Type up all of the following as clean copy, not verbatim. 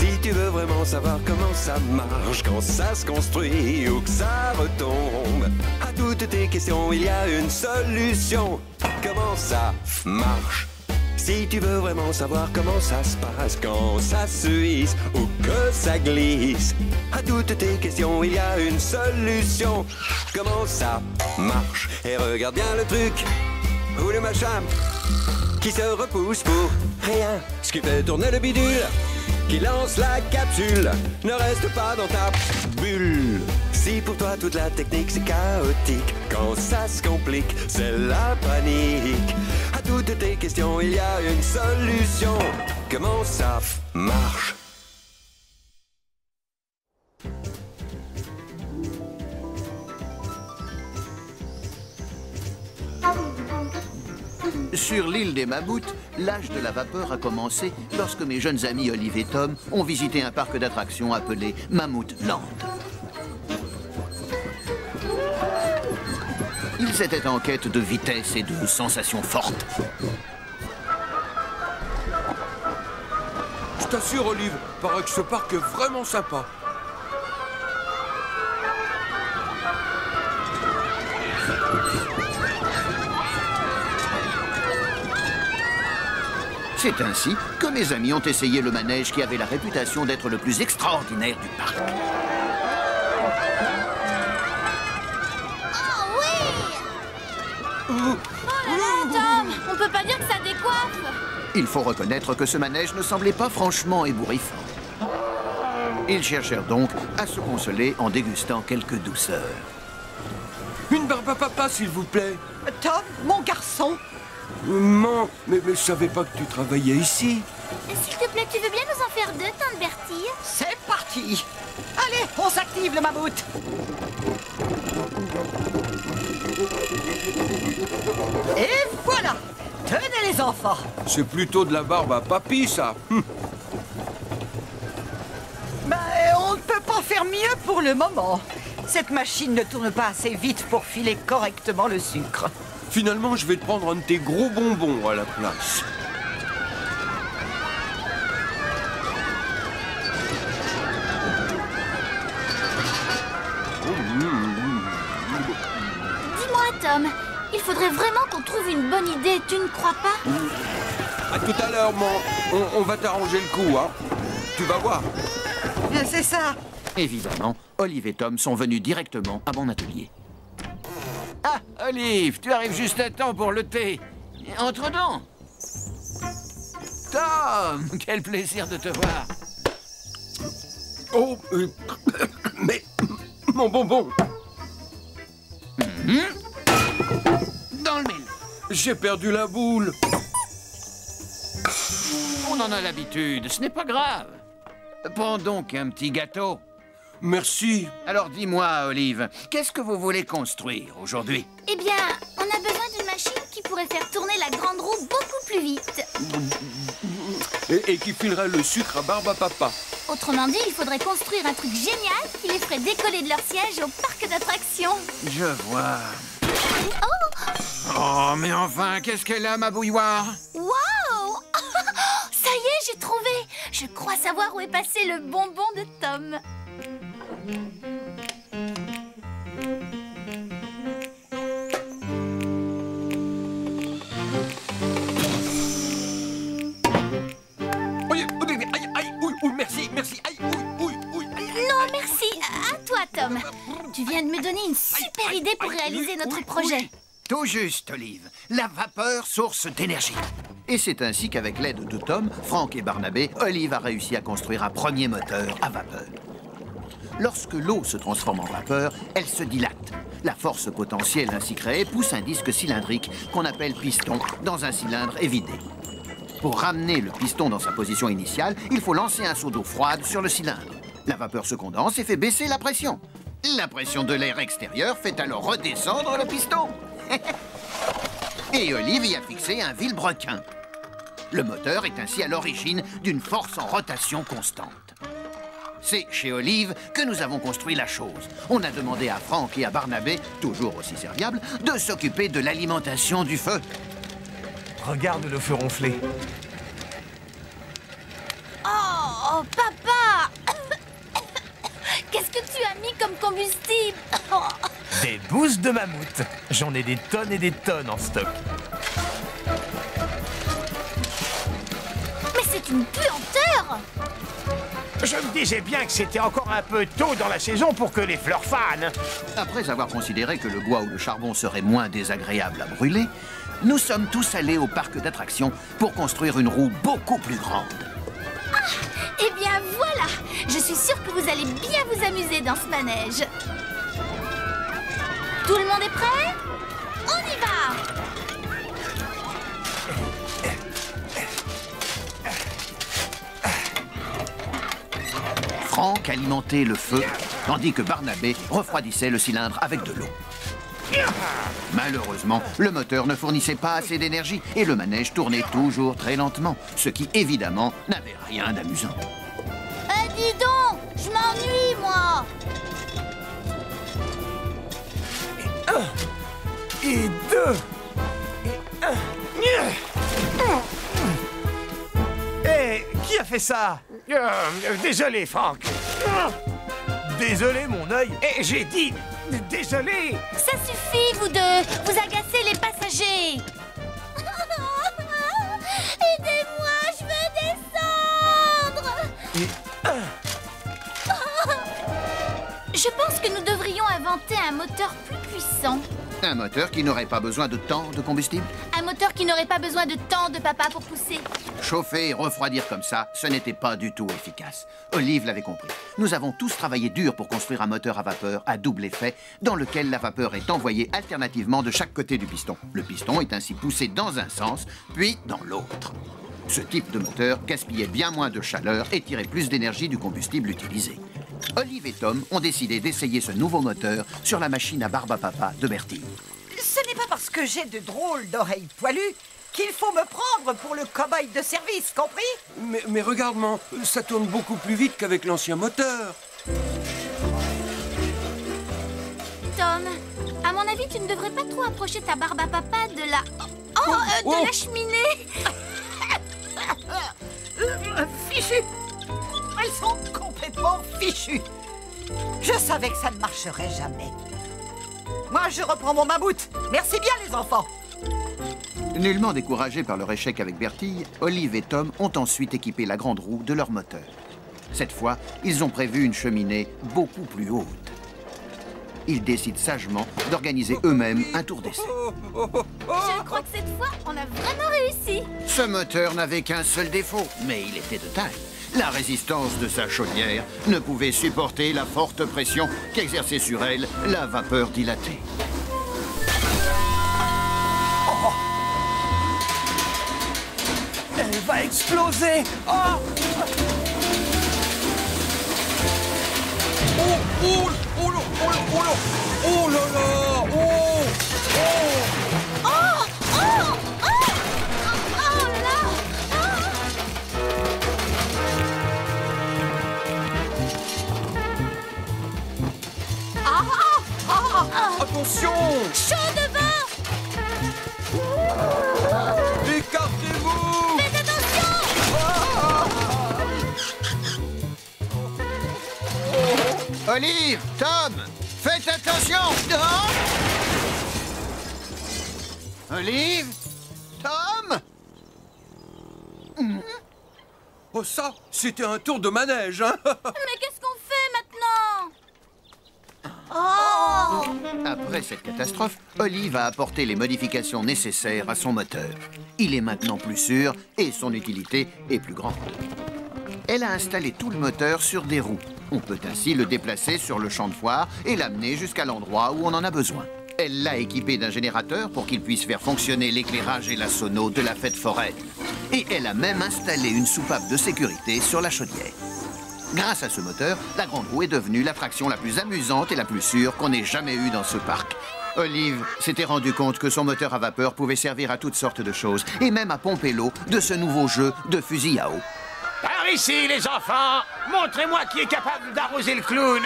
Si tu veux vraiment savoir comment ça marche, quand ça se construit ou que ça retombe, à toutes tes questions, il y a une solution. Comment ça marche? Si tu veux vraiment savoir comment ça se passe, quand ça se hisse ou que ça glisse, à toutes tes questions, il y a une solution. Comment ça marche? Et regarde bien le truc ou le machin qui se repousse pour rien. Ce qui fait tourner le bidule, qui lance la capsule, ne reste pas dans ta bulle. Si pour toi toute la technique c'est chaotique, quand ça se complique, c'est la panique. À toutes tes questions, il y a une solution. Comment ça marche? Sur l'île des Mammouths, l'âge de la vapeur a commencé lorsque mes jeunes amis Olive et Tom ont visité un parc d'attractions appelé Mammoth Land. Ils étaient en quête de vitesse et de sensations fortes. Je t'assure, Olive, paraît que ce parc est vraiment sympa. C'est ainsi que mes amis ont essayé le manège qui avait la réputation d'être le plus extraordinaire du parc. Oh oui! Oh là là, Tom! On peut pas dire que ça décoiffe! Il faut reconnaître que ce manège ne semblait pas franchement ébouriffant. Ils cherchèrent donc à se consoler en dégustant quelques douceurs. Une barbe à papa, s'il vous plaît. Tom, mon garçon. Maman, mais je savais pas que tu travaillais ici. S'il te plaît, tu veux bien nous en faire deux, tante Bertie? C'est parti. Allez, on s'active le mammouth. Et voilà. Tenez les enfants. C'est plutôt de la barbe à papy, ça. Ben, on ne peut pas faire mieux pour le moment. Cette machine ne tourne pas assez vite pour filer correctement le sucre. Finalement, je vais te prendre un de tes gros bonbons à la place. Dis-moi, Tom, il faudrait vraiment qu'on trouve une bonne idée, tu ne crois pas? À tout à l'heure, maman. On va t'arranger le coup, hein. Tu vas voir. C'est ça. Évidemment, Olive et Tom sont venus directement à mon atelier. Ah, Olive, tu arrives juste à temps pour le thé. Entre donc. Tom, quel plaisir de te voir. Oh, mais mon bonbon. Dans le mille. J'ai perdu la boule. On en a l'habitude, ce n'est pas grave. Prends donc un petit gâteau. Merci. Alors dis-moi, Olive, qu'est-ce que vous voulez construire aujourd'hui? Eh bien, on a besoin d'une machine qui pourrait faire tourner la grande roue beaucoup plus vite. Et qui filerait le sucre à barbe à papa. Autrement dit, il faudrait construire un truc génial qui les ferait décoller de leur siège au parc d'attractions. Je vois. Oh! Oh, mais enfin, qu'est-ce qu'elle a, ma bouilloire? Waouh! Ça y est, j'ai trouvé! Je crois savoir où est passé le bonbon de Tom. Merci. Aïe, oui. Non, merci. À toi, Tom. Tu viens de me donner une super idée pour réaliser notre projet. Tout juste, Olive. La vapeur, source d'énergie. Et c'est ainsi qu'avec l'aide de Tom, Frank et Barnabé, Olive a réussi à construire un premier moteur à vapeur. Lorsque l'eau se transforme en vapeur, elle se dilate. La force potentielle ainsi créée pousse un disque cylindrique qu'on appelle piston dans un cylindre évidé. Pour ramener le piston dans sa position initiale, il faut lancer un seau d'eau froide sur le cylindre. La vapeur se condense et fait baisser la pression. La pression de l'air extérieur fait alors redescendre le piston. Et Olive y a fixé un vilebrequin. Le moteur est ainsi à l'origine d'une force en rotation constante. C'est chez Olive que nous avons construit la chose. On a demandé à Frank et à Barnabé, toujours aussi serviables, de s'occuper de l'alimentation du feu. Regarde le feu ronfler. Oh, papa! tu as mis comme combustible? Des bousses de mammouth. J'en ai des tonnes et des tonnes en stock. Mais c'est une puanteur! Je me disais bien que c'était encore un peu tôt dans la saison pour que les fleurs fanent. Après avoir considéré que le bois ou le charbon serait moins désagréable à brûler, nous sommes tous allés au parc d'attractions pour construire une roue beaucoup plus grande. Eh bien voilà! Je suis sûre que vous allez bien vous amuser dans ce manège. Tout le monde est prêt? On y va! Franck alimentait le feu, tandis que Barnabé refroidissait le cylindre avec de l'eau. Malheureusement, le moteur ne fournissait pas assez d'énergie et le manège tournait toujours très lentement, ce qui évidemment n'avait rien d'amusant. Dis donc! Je m'ennuie, moi! Et deux. Hé, qui a fait ça? Désolé, Franck. Désolé, mon œil. Et j'ai dit désolé. Ça suffit, vous deux! Vous agacez les passagers! Aidez-moi, je veux descendre! Je pense que nous devrions inventer un moteur plus puissant. Un moteur qui n'aurait pas besoin de tant de combustible. Un moteur qui n'aurait pas besoin de tant de papa pour pousser. Chauffer et refroidir comme ça, ce n'était pas du tout efficace. Olive l'avait compris. Nous avons tous travaillé dur pour construire un moteur à vapeur à double effet, dans lequel la vapeur est envoyée alternativement de chaque côté du piston. Le piston est ainsi poussé dans un sens, puis dans l'autre. Ce type de moteur gaspillait bien moins de chaleur et tirait plus d'énergie du combustible utilisé. Olive et Tom ont décidé d'essayer ce nouveau moteur sur la machine à barbe à papa de Bertille. Ce n'est pas parce que j'ai de drôles d'oreilles poilues qu'il faut me prendre pour le cobaye de service, compris? Mais regarde, man, ça tourne beaucoup plus vite qu'avec l'ancien moteur. Tom, à mon avis, tu ne devrais pas trop approcher ta barbe à papa de la... de la cheminée. Fichues! Elles sont complètement fichues! Je savais que ça ne marcherait jamais. Moi, je reprends mon mammouth. Merci bien, les enfants. Nullement découragés par leur échec avec Bertille, Olive et Tom ont ensuite équipé la grande roue de leur moteur. Cette fois, ils ont prévu une cheminée beaucoup plus haute. Ils décident sagement d'organiser eux-mêmes un tour d'essai. Je crois que cette fois, on a vraiment réussi. Ce moteur n'avait qu'un seul défaut, mais il était de taille. La résistance de sa chaudière ne pouvait supporter la forte pression qu'exerçait sur elle la vapeur dilatée. Elle va exploser. Oh, Oh là là! Attention! Chaud devant! Écartez-vous! Faites attention! Olive, Tom, faites attention! Oh! Olive, Tom! Oh ça, c'était un tour de manège, hein? Mais qu'est-ce qu'on fait maintenant? Oh! Après cette catastrophe, Olive a apporté les modifications nécessaires à son moteur. Il est maintenant plus sûr et son utilité est plus grande. Elle a installé tout le moteur sur des roues. On peut ainsi le déplacer sur le champ de foire et l'amener jusqu'à l'endroit où on en a besoin. Elle l'a équipé d'un générateur pour qu'il puisse faire fonctionner l'éclairage et la sono de la fête foraine. Et elle a même installé une soupape de sécurité sur la chaudière. Grâce à ce moteur, la grande roue est devenue l'attraction la plus amusante et la plus sûre qu'on ait jamais eue dans ce parc. Olive s'était rendu compte que son moteur à vapeur pouvait servir à toutes sortes de choses, et même à pomper l'eau de ce nouveau jeu de fusil à eau. Par ici, les enfants. Montrez-moi qui est capable d'arroser le clown.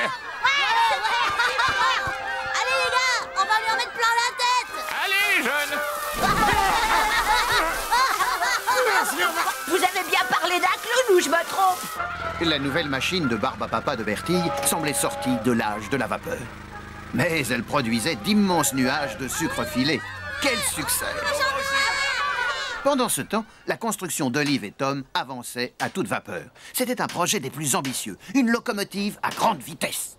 Allez les gars, on va lui en mettre plein la tête. Allez, les jeunes. Vous avez bien parlé d'un clown ou je me trompe? La nouvelle machine de barbe à papa de Bertille semblait sortie de l'âge de la vapeur. Mais elle produisait d'immenses nuages de sucre filé. Quel succès! Pendant ce temps, la construction d'Olive et Tom avançait à toute vapeur. C'était un projet des plus ambitieux, une locomotive à grande vitesse.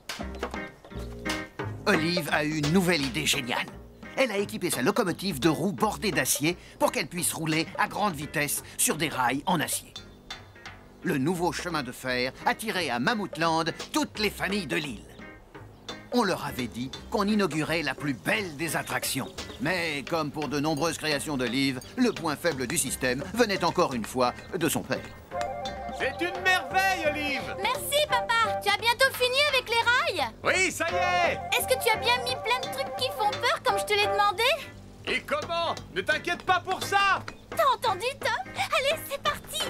Olive a eu une nouvelle idée géniale. Elle a équipé sa locomotive de roues bordées d'acier pour qu'elle puisse rouler à grande vitesse sur des rails en acier. Le nouveau chemin de fer attirait à Mammouthland toutes les familles de l'île. On leur avait dit qu'on inaugurait la plus belle des attractions. Mais comme pour de nombreuses créations d'Olive, le point faible du système venait encore une fois de son père. C'est une merveille, Olive! Merci, papa. Tu as bientôt fini avec les rails? Oui, ça y est! Est-ce que tu as bien mis plein de trucs qui font peur comme je te l'ai demandé? Et comment? Ne t'inquiète pas pour ça! T'as entendu, Tom? Allez, c'est parti!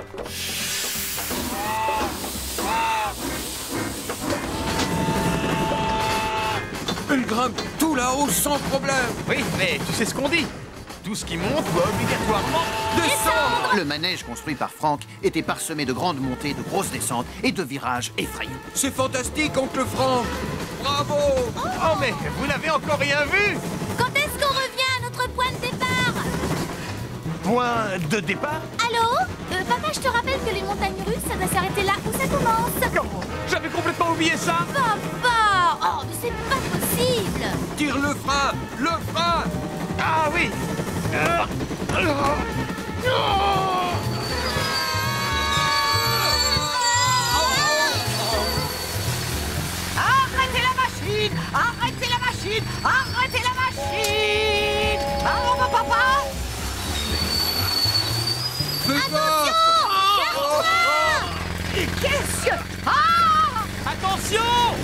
Il grimpe tout là-haut sans problème. Oui, mais tu sais ce qu'on dit. Tout ce qui monte doit obligatoirement descendre. Le manège construit par Frank était parsemé de grandes montées, de grosses descentes et de virages effrayants. C'est fantastique, oncle Frank. Bravo. Oh, mais vous n'avez encore rien vu. Quand est-ce qu'on revient à notre point de départ? Point de départ? Allô? Papa, je te rappelle que les montagnes russes, ça doit s'arrêter là où ça commence. Comment? J'avais complètement oublié ça. Papa! Oh, mais c'est pas possible! Tire le frein. Le frein. Ah oui. Arrêtez la machine! Arrêtez la machine! Arrêtez la machine! Ah, papa! Fais gaffe. Qu'est-ce que... Ah! Attention!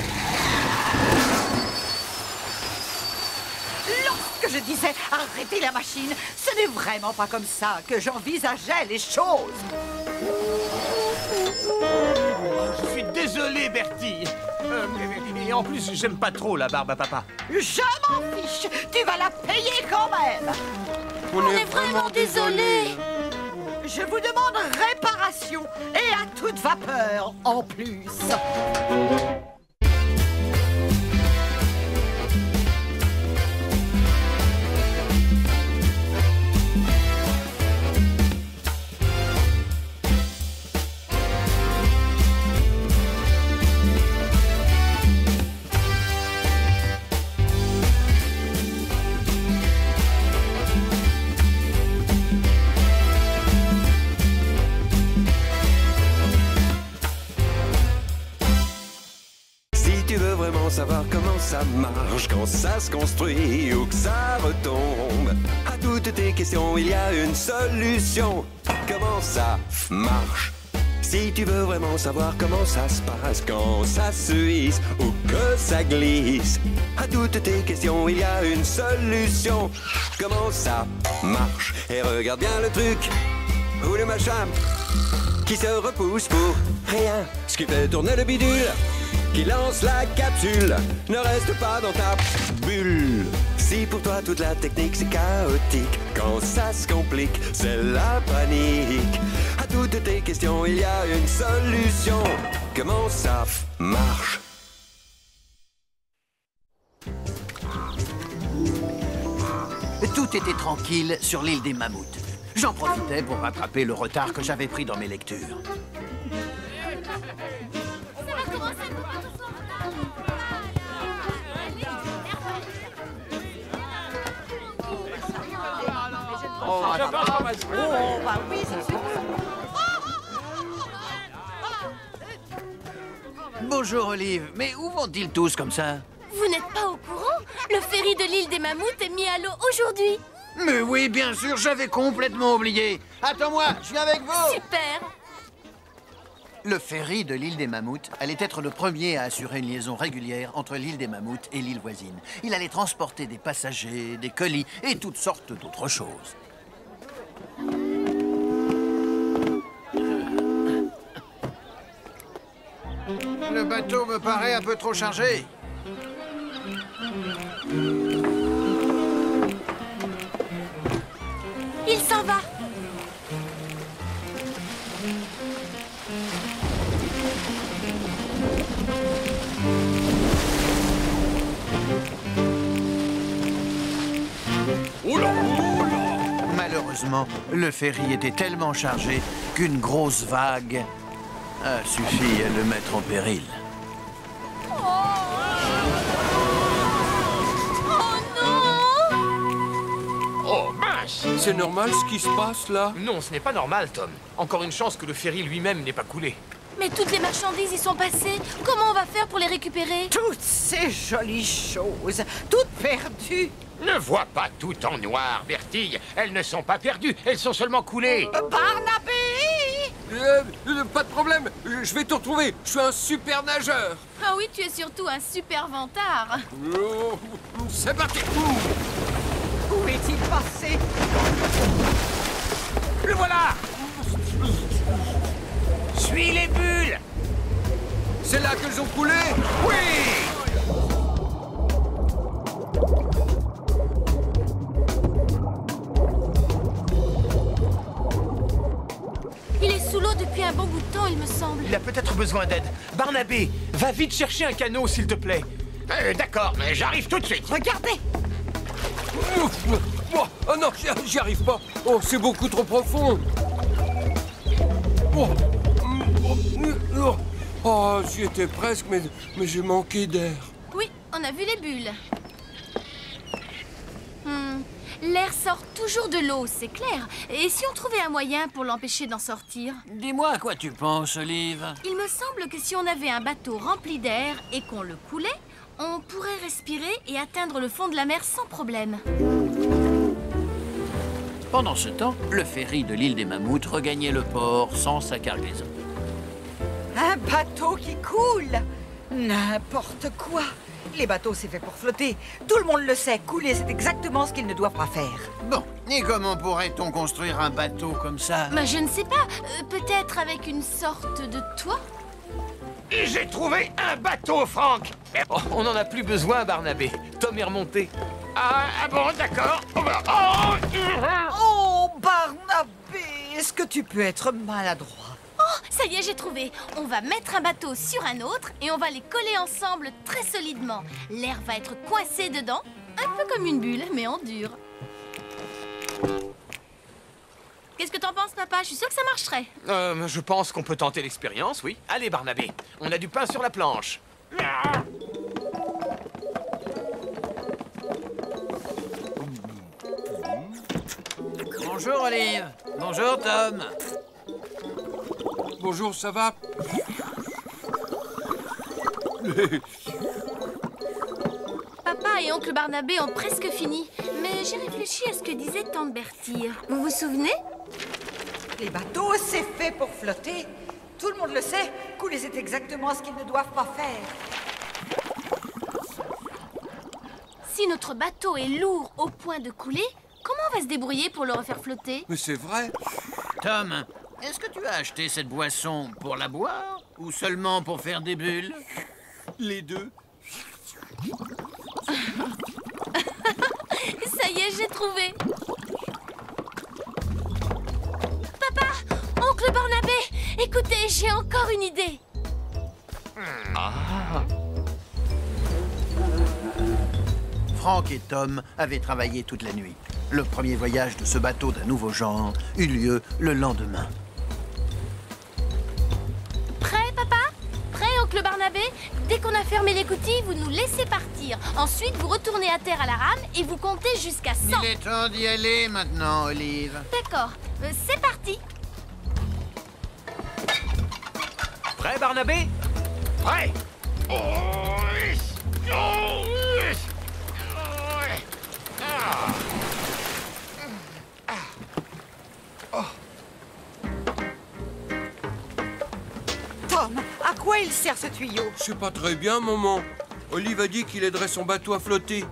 Lorsque je disais arrêtez la machine, ce n'est vraiment pas comme ça que j'envisageais les choses. Je suis désolé, Bertie. Et en plus, j'aime pas trop la barbe à papa. Je m'en fiche, tu vas la payer quand même. On est vraiment désolé. Je vous demande réparation et à toute vapeur en plus. Savoir comment ça marche quand ça se construit ou que ça retombe. À toutes tes questions, il y a une solution. Comment ça marche? Si tu veux vraiment savoir comment ça se passe quand ça se hisse ou que ça glisse. À toutes tes questions, il y a une solution. Comment ça marche? Et regarde bien le truc ou le machin qui se repousse pour rien. Ce qui fait tourner le bidule qui lance la capsule ne reste pas dans ta bulle. Si pour toi toute la technique c'est chaotique, quand ça se complique, c'est la panique. À toutes tes questions, il y a une solution. Comment ça marche? Tout était tranquille sur l'île des Mammouths. J'en profitais pour rattraper le retard que j'avais pris dans mes lectures. Oh, bah oui, c'est sûr. Bonjour Olive, mais où vont-ils tous comme ça? Vous n'êtes pas au courant? Le ferry de l'île des Mammouths est mis à l'eau aujourd'hui. Mais oui, bien sûr, j'avais complètement oublié. Attends-moi, je viens avec vous. Super! Le ferry de l'île des Mammouths allait être le premier à assurer une liaison régulière entre l'île des Mammouths et l'île voisine. Il allait transporter des passagers, des colis et toutes sortes d'autres choses. Le bateau me paraît un peu trop chargé. Il s'en va. Malheureusement, le ferry était tellement chargé qu'une grosse vague a suffi à le mettre en péril. Oh, mince! C'est normal ce qui se passe là? Non, ce n'est pas normal, Tom. Encore une chance que le ferry lui-même n'est pas coulé. Mais toutes les marchandises y sont passées. Comment on va faire pour les récupérer? Toutes ces jolies choses, toutes perdues. Ne vois pas tout en noir, Bertille. Elles ne sont pas perdues, elles sont seulement coulées. Barnabé! Pas de problème, je vais te retrouver. Je suis un super nageur. Ah oui, tu es surtout un super vantard. Oh, c'est parti. Où est-il passé? Le voilà! Suis les bulles! C'est là qu'elles ont coulé? Oui! Il est sous l'eau depuis un bon bout de temps, il me semble. Il a peut-être besoin d'aide. Barnabé, va vite chercher un canot, s'il te plaît. D'accord, mais j'arrive tout de suite. Regardez! Oh non, j'y arrive pas. Oh, c'est beaucoup trop profond. Oh, j'y étais presque, mais j'ai manqué d'air. Oui, on a vu les bulles. L'air sort toujours de l'eau, c'est clair. Et si on trouvait un moyen pour l'empêcher d'en sortir? Dis-moi à quoi tu penses, Olive. Il me semble que si on avait un bateau rempli d'air et qu'on le coulait, on pourrait respirer et atteindre le fond de la mer sans problème. Pendant ce temps, le ferry de l'île des Mammouths regagnait le port sans sa cargaison. Un bateau qui coule! N'importe quoi! Les bateaux, c'est fait pour flotter. Tout le monde le sait, couler, c'est exactement ce qu'ils ne doivent pas faire. Bon, et comment pourrait-on construire un bateau comme ça? Mais je ne sais pas, peut-être avec une sorte de toit? J'ai trouvé un bateau, Franck. Oh, on n'en a plus besoin, Barnabé. Tom est remonté. Ah bon, d'accord. Oh, Barnabé! Est-ce que tu peux être maladroit? Oh, ça y est, j'ai trouvé. On va mettre un bateau sur un autre et on va les coller ensemble très solidement. L'air va être coincé dedans, un peu comme une bulle, mais en dur. Qu'est-ce que t'en penses, papa? Je suis sûre que ça marcherait. Je pense qu'on peut tenter l'expérience, oui. Allez, Barnabé, on a du pain sur la planche. Bonjour, Olive. Bonjour, Tom. Bonjour, ça va? Papa et oncle Barnabé ont presque fini. Mais j'ai réfléchi à ce que disait tante Bertille. Vous vous souvenez? Les bateaux, c'est fait pour flotter. Tout le monde le sait. Couler, c'est exactement ce qu'ils ne doivent pas faire. Si notre bateau est lourd au point de couler, comment on va se débrouiller pour le refaire flotter? Mais c'est vrai. Tom, est-ce que tu as acheté cette boisson pour la boire ou seulement pour faire des bulles? Les deux. Ça y est, j'ai trouvé. Papa, oncle Barnabé, écoutez, j'ai encore une idée. Franck et Tom avaient travaillé toute la nuit. Le premier voyage de ce bateau d'un nouveau genre eut lieu le lendemain. Prêt, papa? Prêt, oncle Barnabé? Dès qu'on a fermé l'écoutille, vous nous laissez partir. Ensuite, vous retournez à terre à la rame et vous comptez jusqu'à 100. Il est temps d'y aller maintenant, Olive. D'accord, c'est parti. Prêt, Barnabé? Prêt. Tom, à quoi il sert ce tuyau? Je sais pas très bien, maman. Olive a dit qu'il aiderait son bateau à flotter.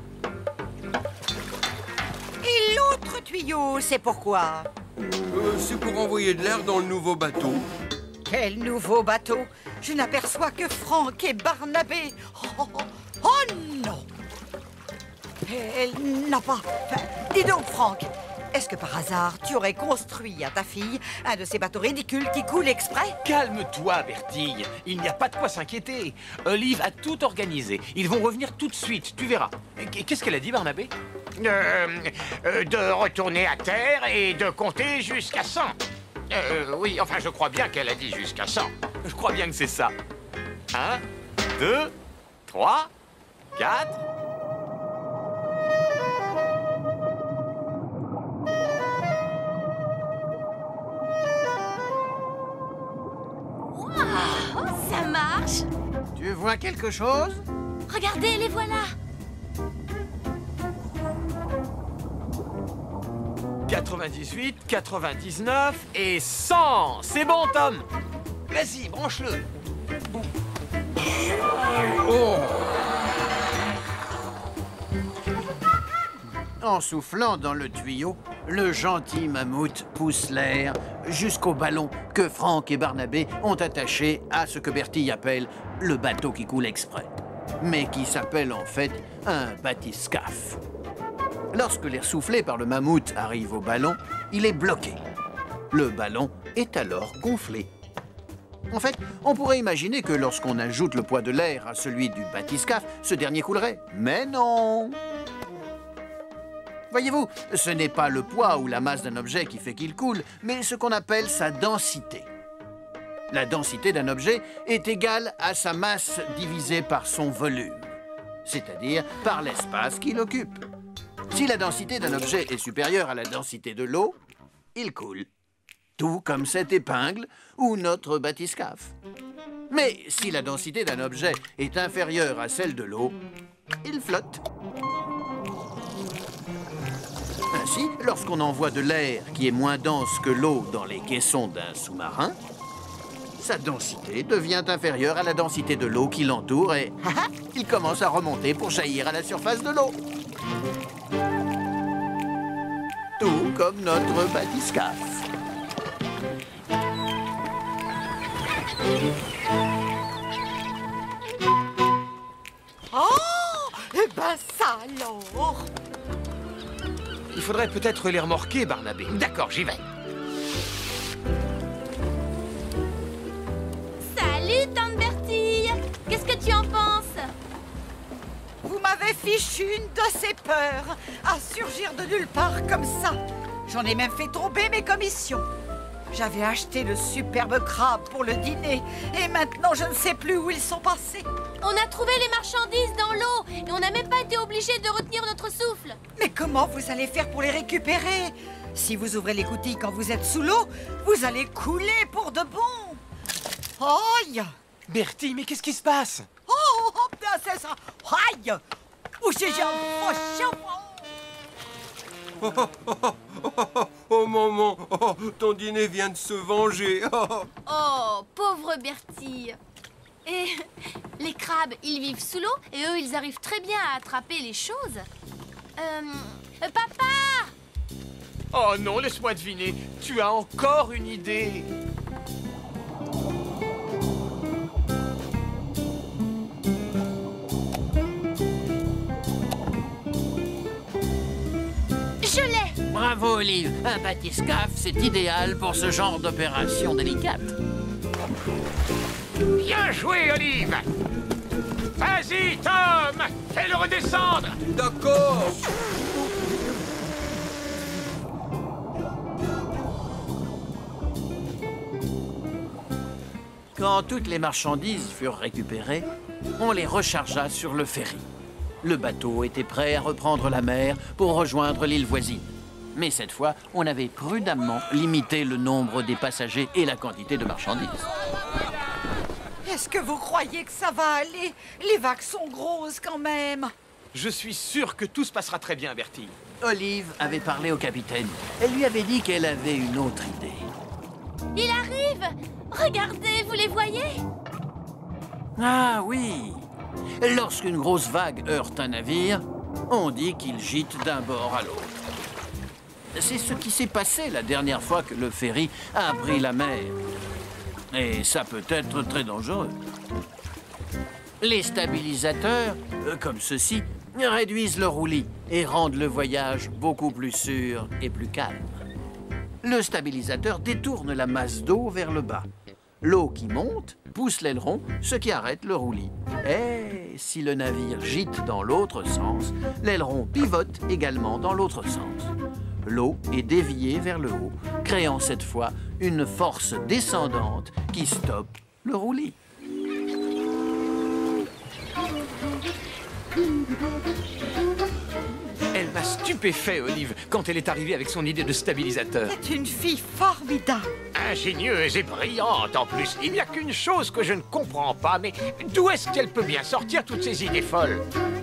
Et l'autre tuyau, c'est pourquoi? C'est pour envoyer de l'air dans le nouveau bateau. Quel nouveau bateau? Je n'aperçois que Franck et Barnabé. Oh, oh non! Elle n'a pas... Dis donc, Franck, est-ce que par hasard, tu aurais construit à ta fille un de ces bateaux ridicules qui coulent exprès? Calme-toi, Bertille. Il n'y a pas de quoi s'inquiéter. Olive a tout organisé. Ils vont revenir tout de suite, tu verras. Qu'est-ce qu'elle a dit, Barnabé? De retourner à terre et de compter jusqu'à 100. Oui, enfin, je crois bien qu'elle a dit jusqu'à 100. Je crois bien que c'est ça. 1, 2, 3, 4... Oh, ça marche! Tu vois quelque chose? Regardez, les voilà! 98, 99 et 100. C'est bon, Tom. Vas-y, branche-le. Oh! En soufflant dans le tuyau, le gentil mammouth pousse l'air jusqu'au ballon que Franck et Barnabé ont attaché à ce que Bertille appelle le bateau qui coule exprès, mais qui s'appelle en fait un bathyscaphe. Lorsque l'air soufflé par le mammouth arrive au ballon, il est bloqué. Le ballon est alors gonflé. En fait, on pourrait imaginer que lorsqu'on ajoute le poids de l'air à celui du bathyscaphe, ce dernier coulerait. Mais non! Voyez-vous, ce n'est pas le poids ou la masse d'un objet qui fait qu'il coule, mais ce qu'on appelle sa densité. La densité d'un objet est égale à sa masse divisée par son volume, c'est-à-dire par l'espace qu'il occupe. Si la densité d'un objet est supérieure à la densité de l'eau, il coule. Tout comme cette épingle ou notre bathyscaphe. Mais si la densité d'un objet est inférieure à celle de l'eau, il flotte. Ainsi, lorsqu'on envoie de l'air qui est moins dense que l'eau dans les caissons d'un sous-marin, sa densité devient inférieure à la densité de l'eau qui l'entoure et il commence à remonter pour jaillir à la surface de l'eau. Tout comme notre bathyscaphe. Oh! Eh ben ça alors! Il faudrait peut-être les remorquer, Barnabé. D'accord, j'y vais. Salut, tante Bertille! Qu'est-ce que tu en penses? Vous m'avez fichu une de ces peurs à surgir de nulle part comme ça. J'en ai même fait tomber mes commissions. J'avais acheté le superbe crabe pour le dîner et maintenant je ne sais plus où ils sont passés. On a trouvé les marchandises dans l'eau et on n'a même pas été obligé de retenir notre souffle. Mais comment vous allez faire pour les récupérer? Si vous ouvrez l'écoutille quand vous êtes sous l'eau, vous allez couler pour de bon. Aïe! Bertille, mais qu'est-ce qui se passe? Oh, bien c'est ça. Aïe! Où j'ai Oh, maman, oh, ton dîner vient de se venger. Oh. Oh, pauvre Bertille. Et les crabes, ils vivent sous l'eau et eux, ils arrivent très bien à attraper les choses. Papa! Oh non, laisse-moi deviner. Tu as encore une idée. Je l'ai! Bravo, Olive. Un bathyscaphe, c'est idéal pour ce genre d'opération délicate. Bien joué, Olive. Vas-y, Tom, fais-le redescendre. D'accord. Quand toutes les marchandises furent récupérées, on les rechargea sur le ferry. Le bateau était prêt à reprendre la mer pour rejoindre l'île voisine. Mais cette fois, on avait prudemment limité le nombre des passagers et la quantité de marchandises. Est-ce que vous croyez que ça va aller? Les vagues sont grosses quand même. Je suis sûr que tout se passera très bien, Bertille. Olive avait parlé au capitaine. Elle lui avait dit qu'elle avait une autre idée. Il arrive! Regardez, vous les voyez? Ah oui! Lorsqu'une grosse vague heurte un navire, on dit qu'il gîte d'un bord à l'autre. C'est ce qui s'est passé la dernière fois que le ferry a pris la mer. Et ça peut être très dangereux. Les stabilisateurs, comme ceux-ci, réduisent le roulis et rendent le voyage beaucoup plus sûr et plus calme. Le stabilisateur détourne la masse d'eau vers le bas. L'eau qui monte pousse l'aileron, ce qui arrête le roulis. Et si le navire gîte dans l'autre sens, l'aileron pivote également dans l'autre sens. L'eau est déviée vers le haut, créant cette fois une force descendante qui stoppe le roulis. Elle m'a stupéfait, Olive, quand elle est arrivée avec son idée de stabilisateur. C'est une fille formidable. Ingénieuse et brillante en plus. Il n'y a qu'une chose que je ne comprends pas, mais d'où est-ce qu'elle peut bien sortir toutes ces idées folles?